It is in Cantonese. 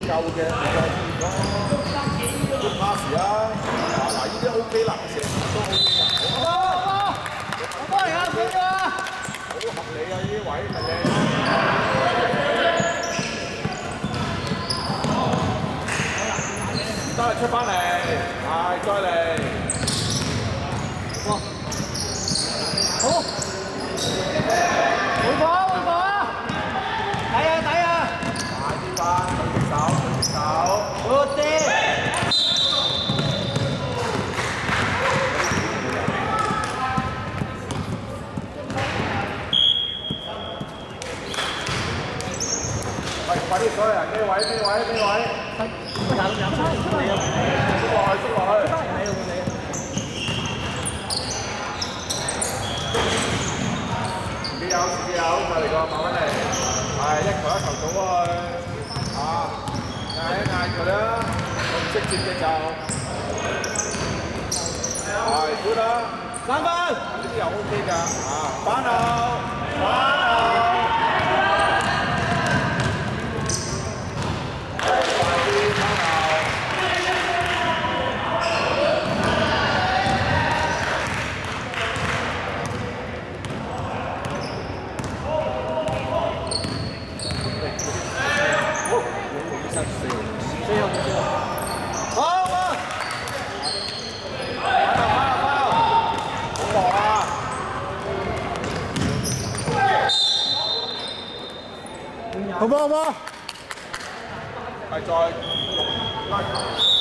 夠嘅，你再都 pass 啊！嗱，呢啲 OK 啦，成都 OK 㗎。好嚟啊！佢啊！好合理啊！呢啲位咪靚。得出翻嚟，係再嚟。哇！好。回防回防啊！抵啊抵啊！快啲翻，對隻手對隻手。好啲。喂，快啲上嚟啊！咩位咩位咩位？入出嚟啊！縮落去縮落去。自己有自己有，再嚟個慢慢嚟，係一球早去，啊，嗌一嗌佢啦，唔識接嘅就，係 good 啦，3分，呢啲又 OK 㗎，啊，翻後，翻後。好唔好？係再拉球。